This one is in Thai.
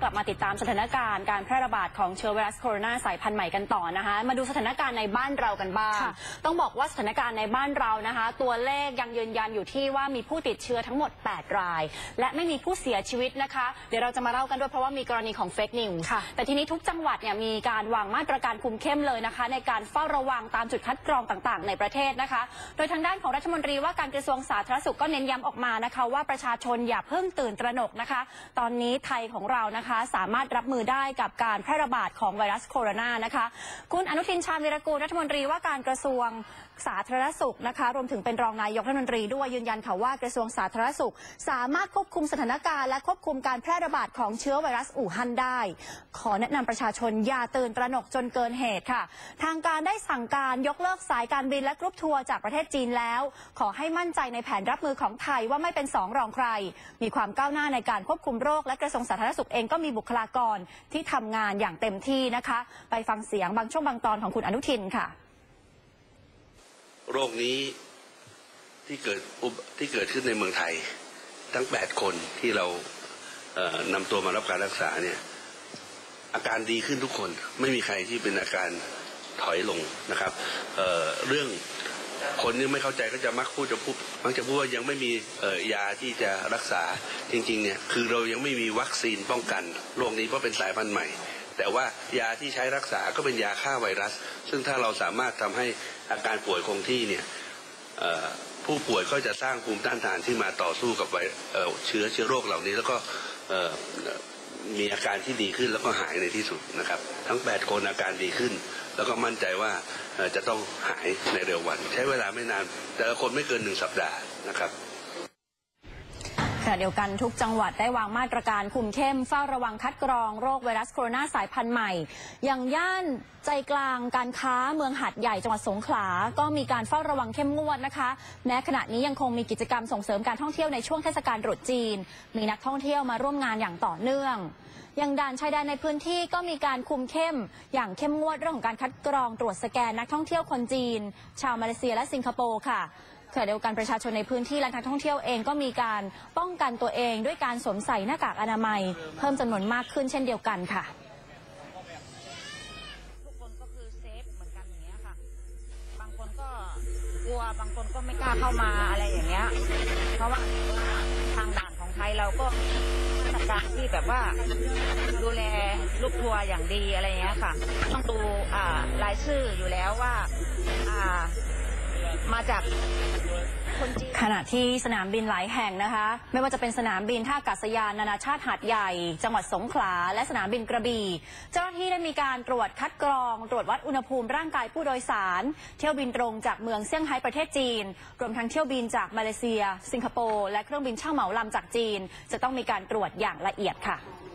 ลับมาติดตามสถานการณ์การแพร่ระบาดของเชื้อไวรัสโคโรนาสายพันธุ์ใหม่กันต่อนะคะมาดูสถานการณ์ในบ้านเรากันบ้างต้องบอกว่าสถานการณ์ในบ้านเรานะคะตัวเลขยังยืนยันอยู่ที่ว่ามีผู้ติดเชื้อทั้งหมด8 รายและไม่มีผู้เสียชีวิตนะคะเดี๋ยวเราจะมาเล่ากันด้วยเพราะว่ามีกรณีของเฟกนิวส์แต่ทีนี้ทุกจังหวัดเนี่ยมีการวางมาตรการคุมเข้มเลยนะคะในการเฝ้าระวังตามจุดคัดกรองต่างๆในประเทศนะคะโดยทางด้านของรัฐมนตรีว่าการกระทรวงสาธารณสุขก็เน้นย้ำออกมานะคะว่าประชาชนอย่าเพิ่งตื่นตระหนกนะคะตอนนี้ไทยของเรานะคะสามารถรับมือได้กับการแพร่ระบาดของไวรัสโคโรนานะคะคุณอนุทินชาญวีรกูลรัฐมนตรีว่าการกระทรวงสาธารณสุขนะคะรวมถึงเป็นรองนายกรัฐมนตรีด้วยยืนยันค่ะว่ากระทรวงสาธารณสุขสามารถควบคุมสถานการณ์และควบคุมการแพร่ระบาดของเชื้อไวรัสอู่ฮั่นได้ขอแนะนำประชาชนอย่าตื่นตระหนกจนเกินเหตุค่ะทางการได้สั่งการยกเลิกสายการบินและกรุ๊ปทัวร์จากประเทศจีนแล้วขอให้มั่นใจในแผนรับมือของไทยว่าไม่เป็นสองรองใครมีความก้าวหน้าในการควบคุมโรคและกระทรวงสาธารณสุขเองก็มีบุคลากรที่ทำงานอย่างเต็มที่นะคะไปฟังเสียงบางช่วงบางตอนของคุณอนุทินค่ะโรคนี้ที่เกิดขึ้นในเมืองไทยทั้ง8 คนที่เรานำตัวมารับการรักษาเนี่ยอาการดีขึ้นทุกคนไม่มีใครที่เป็นอาการถอยลงนะครับเรื่องคนที่ไม่เข้าใจก็จะมักจะพูดว่ายังไม่มียาที่จะรักษาจริงๆเนี่ยคือเรายังไม่มีวัคซีนป้องกันโรคนี้เพราะเป็นสายพันธุ์ใหม่แต่ว่ายาที่ใช้รักษาก็เป็นยาฆ่าไวรัสซึ่งถ้าเราสามารถทำให้อาการป่วยคงที่เนี่ยผู้ป่วยก็จะสร้างภูมิต้านทานที่มาต่อสู้กับเชื้อโรคเหล่านี้แล้วก็มีอาการที่ดีขึ้นแล้วก็หายในที่สุดนะครับทั้ง8 คนอาการดีขึ้นแล้วก็มั่นใจว่าจะต้องหายในเร็ววันใช้เวลาไม่นานแต่ละคนไม่เกิน1 สัปดาห์นะครับขณะเดียวกันทุกจังหวัดได้วางมาตรการคุมเข้มเฝ้าระวังคัดกรองโรคไวรัสโคโรนาสายพันธุ์ใหม่อย่างย่านใจกลางการค้าเมืองหาดใหญ่จังหวัดสงขลาก็มีการเฝ้าระวังเข้มงวดนะคะแม้ขณะนี้ยังคงมีกิจกรรมส่งเสริมการท่องเที่ยวในช่วงเทศกาลตรุษจีนมีนักท่องเที่ยวมาร่วมงานอย่างต่อเนื่องอย่างด่านชายแดนในพื้นที่ก็มีการคุมเข้มอย่างเข้มงวดเรื่องของการคัดกรองตรวจสแกนนักท่องเที่ยวคนจีนชาวมาเลเซียและสิงคโปร์ค่ะขณะเดียวกันประชาชนในพื้นที่และนักท่องเที่ยวเองก็มีการป้องกันตัวเองด้วยการสวมใส่หน้ากากอนามัยเพิ่มจำนวนมากขึ้นเช่นเดียวกันค่ะทุกคนก็คือเซฟเหมือนกันอย่างเงี้ยค่ะบางคนก็กลัวบางคนก็ไม่กล้าเข้ามาอะไรอย่างเงี้ยเพราะว่าทางด่านของไทยเราก็มาตรการที่แบบว่าดูแลลูกทัวร์อย่างดีอะไรเงี้ยค่ะต้องดูรายชื่ออยู่แล้วว่ามาจากขณะที่สนามบินหลายแห่งนะคะไม่ว่าจะเป็นสนามบินท่าอากาศยานนานาชาติหาดใหญ่จังหวัดสงขลาและสนามบินกระบี่เจ้าหน้าที่ได้มีการตรวจคัดกรองตรวจวัดอุณหภูมิร่างกายผู้โดยสารเที่ยวบินตรงจากเมืองเซี่ยงไฮ้ประเทศจีนรวมทั้งเที่ยวบินจากมาเลเซียสิงคโปร์และเครื่องบินเช่าเหมาลำจากจีนจะต้องมีการตรวจอย่างละเอียดค่ะ